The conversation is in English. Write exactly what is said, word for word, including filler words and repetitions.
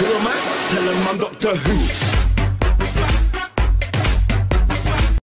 you're a man, tell him I'm Doctor Who.